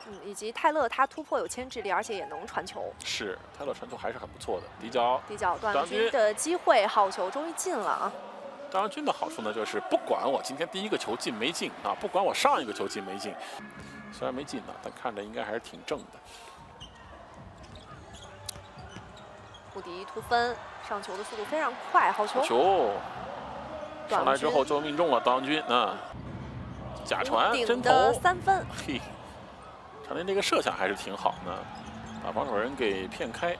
以及泰勒他突破有牵制力，而且也能传球。 是，泰勒传球还是很不错的。底角， 段阳军的机会，好球终于进了啊！ 段阳军的好处呢，就是不管我今天第一个球进没进啊，不管我上一个球进没进，虽然没进呢，但看着应该还是挺正的。 穆迪突分，上球的速度非常快，好球！ 上来之后就命中了段阳军啊！假传真投 3分， 嘿，常年这个设想还是挺好的，把防守人给骗开。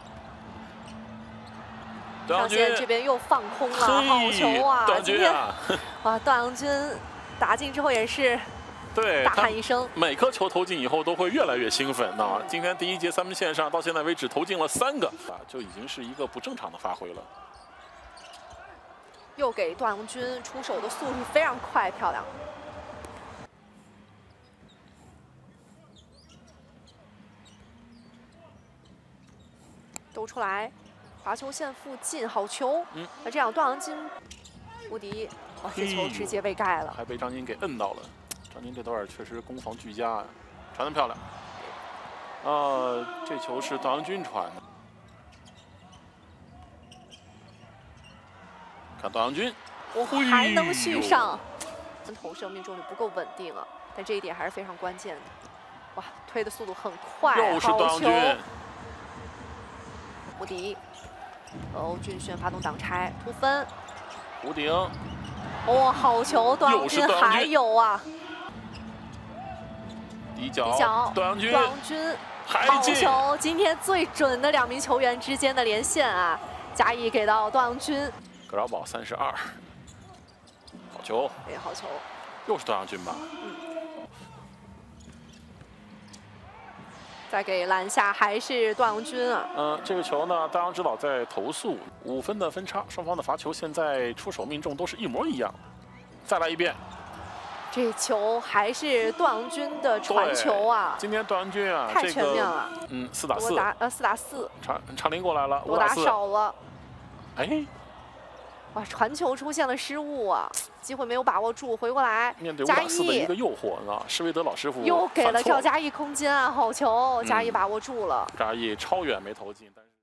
上线这边又放空了，好球啊！今天哇，段阳军打进之后也是大喊一声， 每颗球投进以后都会越来越兴奋啊！今天第一节3分线上到现在为止投进了3个啊，就已经是一个不正常的发挥了。 又给段阳军出手的速度非常快，漂亮。兜出来，罚球线附近，好球！那这样段阳军，穆迪，哇，这球直接被盖了， 还被张宁给摁到了。张宁这段确实攻防俱佳啊，传得漂亮。这球是段阳军传的。看段阳军， 还能续上，投射命中率不够稳定啊，但这一点还是非常关键的。哇，推的速度很快， 又是段阳军。 穆迪，欧俊轩发动挡拆突分， 弧顶， 哇，好球！段阳军还有啊， 底角，段阳军， 好球！今天最准的2名球员之间的连线啊，加一给到段阳军， 格劳堡32，好球！ 哎，好球！ 又是段阳军吧？ 再给篮下还是段阳军啊。 这个球呢，段阳指导在投诉，5分的分差，双方的罚球现在出手命中都是一模一样。再来一遍， 这球还是段阳军的传球啊！ 今天段阳军啊， 太全面了。 4打4，4 打4， 长林过来了， 多打少了。 哎， 哇，传球出现了失误啊！机会没有把握住，回过来， 面对5打4的一个诱惑啊，施维德老师傅又给了赵嘉译空间啊，好球！嘉译把握住了， 嘉译超远没投进，但是。